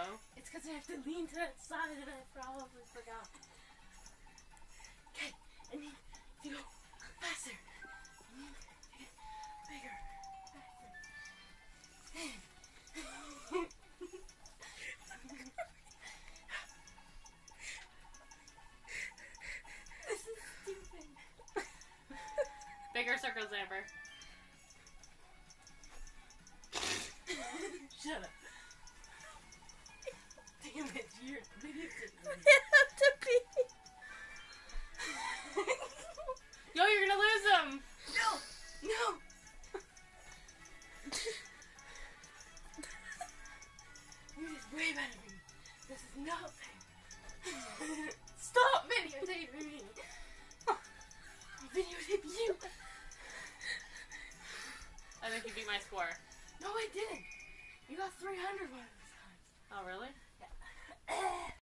go. It's because I have to lean to that side and I probably forgot. Okay, I need to go faster. I need to get bigger. Faster. This is stupid. Bigger circles, Amber. Shut up. Damn it, you're the biggest. have to pee. Yo, you're gonna lose them! No! No! You're just way better than me. This is not fair. Stop videotaping me! I'll videotape you! I think you beat my score. No, I didn't! You got 300 one of those times. Oh, really?